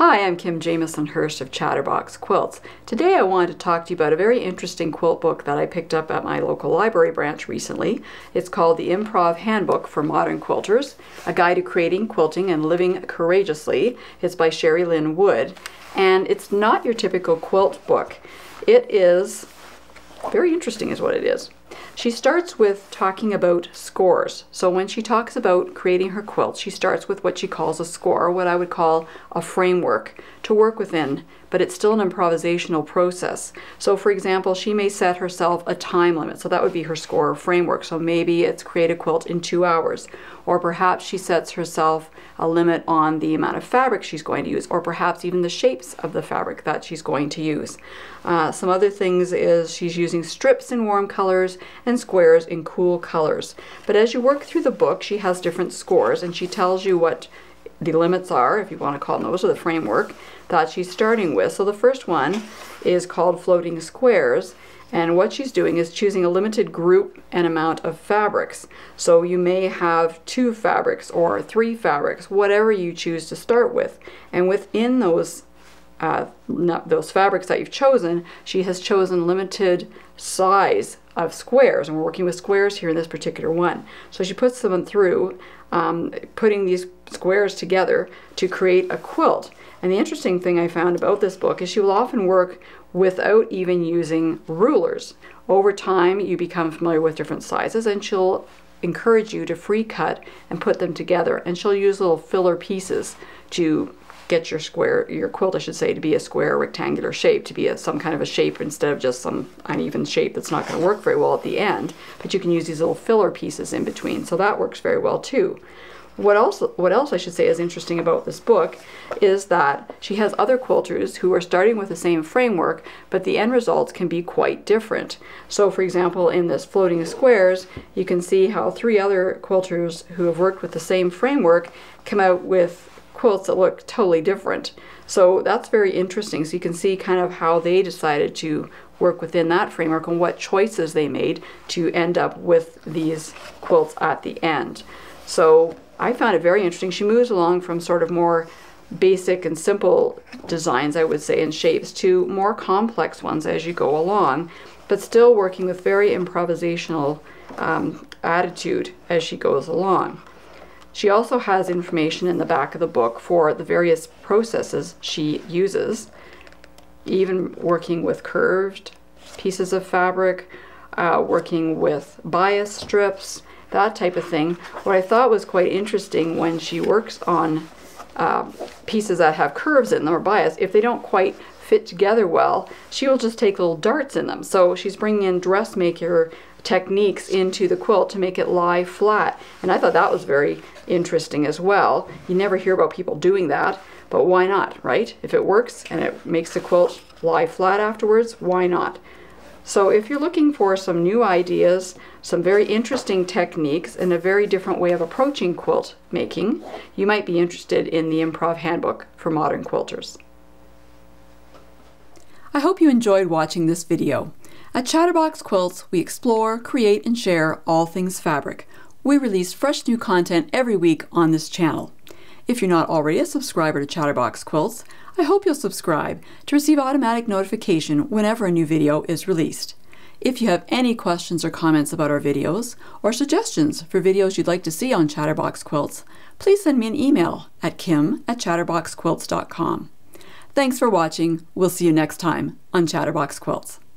Hi, I'm Kim Jamieson Hurst of Chatterbox Quilts. Today I wanted to talk to you about a very interesting quilt book that I picked up at my local library branch recently. It's called The Improv Handbook for Modern Quilters, A Guide to Creating, Quilting, and Living Courageously. It's by Sherry Lynn Wood, and it's not your typical quilt book. It is very interesting is what it is. She starts with talking about scores. So when she talks about creating her quilt, she starts with what she calls a score, what I would call a framework to work within, but it's still an improvisational process. So for example, she may set herself a time limit. So that would be her score or framework. So maybe it's create a quilt in 2 hours, or perhaps she sets herself a limit on the amount of fabric she's going to use, or perhaps even the shapes of the fabric that she's going to use. Some other things is she's using strips in warm colors and squares in cool colors. But as you work through the book, she has different scores, and she tells you what the limits are, if you want to call them those, or the framework that she's starting with. So the first one is called Floating Squares, and what she's doing is choosing a limited group and amount of fabrics. So you may have 2 fabrics or 3 fabrics, whatever you choose to start with. And within those fabrics that you've chosen, she has chosen limited size of squares, and we're working with squares here in this particular one. So she puts them through putting these squares together to create a quilt. And the interesting thing I found about this book is she will often work without even using rulers. Over time you become familiar with different sizes, and she'll encourage you to free cut and put them together, and she'll use little filler pieces to get your quilt, I should say, to be a square rectangular shape, to be some kind of a shape instead of just some uneven shape that's not going to work very well at the end. But you can use these little filler pieces in between, so that works very well too. What else I should say is interesting about this book is that she has other quilters who are starting with the same framework, but the end results can be quite different. So for example, in this Floating Squares, you can see how 3 other quilters who have worked with the same framework come out with quilts that look totally different. So that's very interesting. So you can see kind of how they decided to work within that framework and what choices they made to end up with these quilts at the end. So I found it very interesting. She moves along from sort of more basic and simple designs, I would say, and shapes, to more complex ones as you go along, but still working with very improvisational attitude as she goes along. She also has information in the back of the book for the various processes she uses, even working with curved pieces of fabric, working with bias strips, that type of thing. What I thought was quite interesting when she works on pieces that have curves in them or bias, if they don't quite fit together well, she will just take little darts in them. So she's bringing in dressmaker techniques into the quilt to make it lie flat, and I thought that was very interesting as well. You never hear about people doing that, but why not, right? If it works and it makes the quilt lie flat afterwards, why not? So if you're looking for some new ideas, some very interesting techniques, and a very different way of approaching quilt making, you might be interested in the Improv Handbook for Modern Quilters. I hope you enjoyed watching this video. At Chatterbox Quilts, we explore, create, and share all things fabric. We release fresh new content every week on this channel. If you're not already a subscriber to Chatterbox Quilts, I hope you'll subscribe to receive automatic notification whenever a new video is released. If you have any questions or comments about our videos, or suggestions for videos you'd like to see on Chatterbox Quilts, please send me an email at kim@chatterboxquilts.com. Thanks for watching. We'll see you next time on Chatterbox Quilts.